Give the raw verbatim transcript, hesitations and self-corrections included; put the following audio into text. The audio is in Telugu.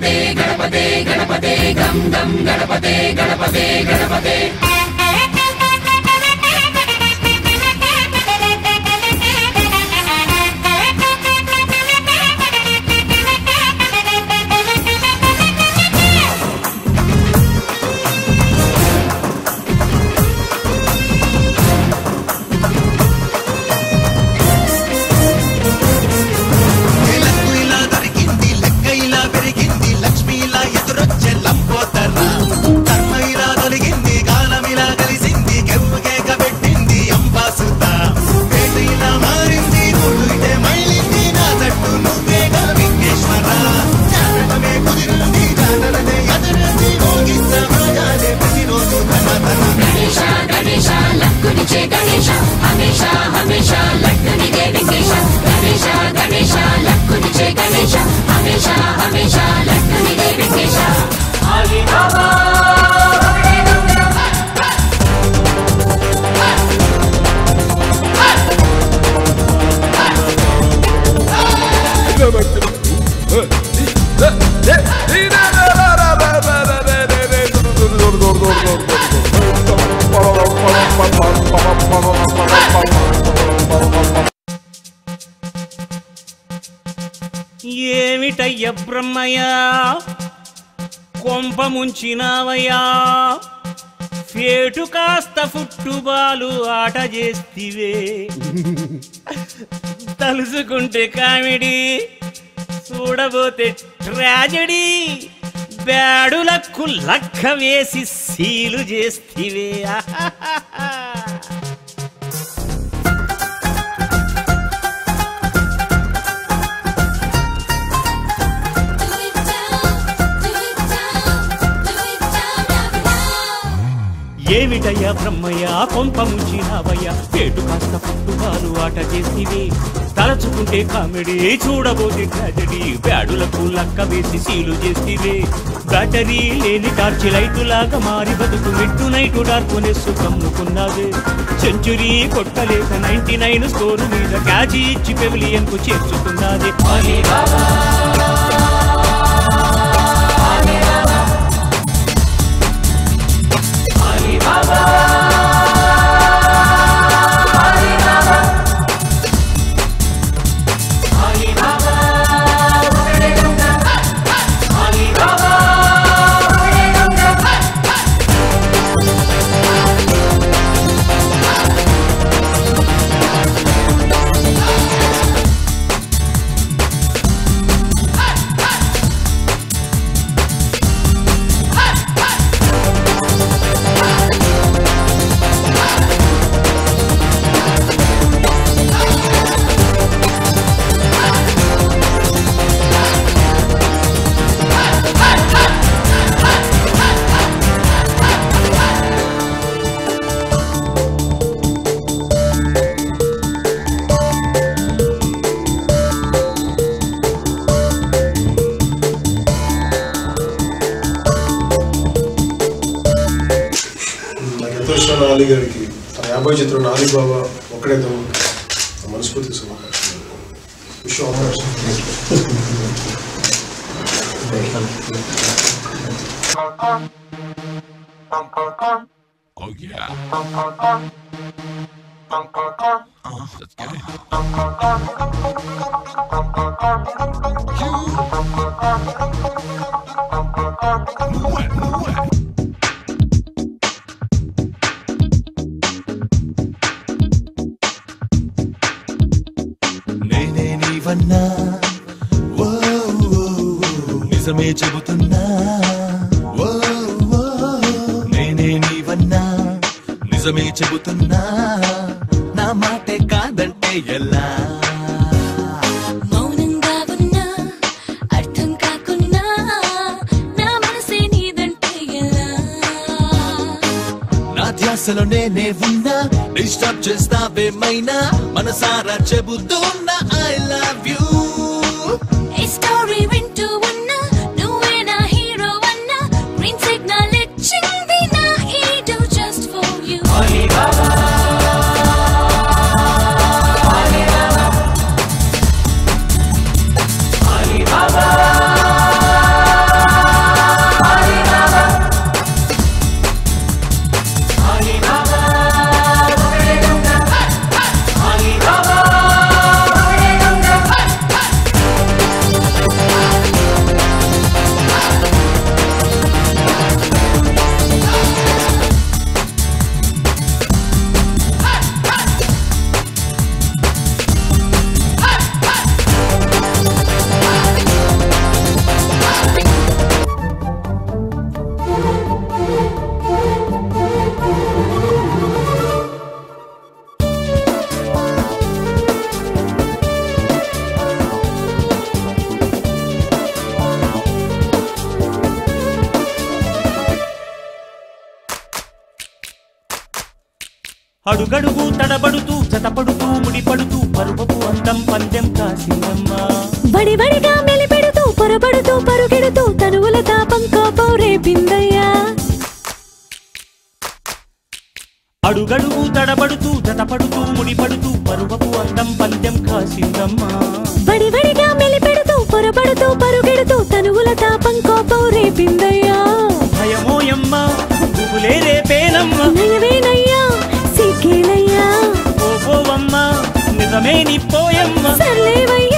गणपते गणपते गणपते गम गम गणपते गणपते गणपते ఏమిటయ్య బ్రహ్మయ్య కొంప ముంచినావయ్యా ఫేటు కాస్త ఫుట్బాలు ఆట చేస్తివే తలుసుకుంటే కామెడీ చూడబోతే ట్రాజెడీ బ్యాడులకు లక్క వేసి సీలు చేస్తివే ఏమిటయ్యా బ్రహ్మయ్య కొంప ముంచినావయ్యా పేటు కాస్త పుట్టుబాలు ఆట చేసివే తలచుకుంటే కామెడీ చూడబోతే ట్రాజెడీ బ్యాడులకు లక్క వేసి సీలు చేసివే బ్యాటరీ లేని టార్చి లైటు లాగా మారి బతుకు మిట్టు నైటు డార్కొనేసు కమ్ముకున్నావే సెంచురీ కొట్టలేక నైన్టీ నైన్ స్కోరు మీద క్యాచి ఇచ్చి పెవిలియన్ కు చేర్చుకున్నావే Ali గారికి యాభై చిత్రం Ali Baba Okkade Donga మనస్ఫూర్తి శుభాకాంక్షలు. Wish you all the best. Oh yeah. Uh, let's get it. Move it, move it. నిజమే చెబుతున్నా నేనే నీవన్నా నిజమే చెబుతున్నా నా మాటే కాదంటే ఎలా మౌనంగా ఉన్నా అర్థం కాకున్నా నా మనసే నీదంటే ఎలా నా ధ్యాసలో నేనే ఉన్నా డిస్టర్బ్ చేస్తావేమైనా మనసారా చెబుతున్నా ఐ లవ్ యూ ఈ స్టోరీ వింటూ ఉన్నా నువ్వే నా హీరో అన్నా గ్రీన్ సిగ్నల్ ఇచ్చింది నా ఈడో just for you Ali Baba Ali Baba Ali Baba అడుగడుగు తడబడుతూ జతపడుతూ ముడిపడుతూ పరువపు అందం పందెం కాసిందమ్మా బడిబడిగా మెలిపెడుతూ పొరబడుతూ పరుగెడుతూ తనువుల తాపం కోపం రేపిందయ్యా అడుగడుగు తడబడుతూ జతపడుతూ ముడిపడుతూ పరువపు అందం పందెం కాసిందమ్మా బడిబడిగా మెలిపెడుతూ పొరబడుతూ పరుగెడుతూ తనువుల తాపం కోపం రేపిందయ్యా భయమోయమ్మా పువ్వులే రేపేనమ్మా నయవేనయ్యా సిగ్గేనయ్యా ఓ పోవమ్మా నిజమే నీ పోయమ్మా సర్లేవయ్యా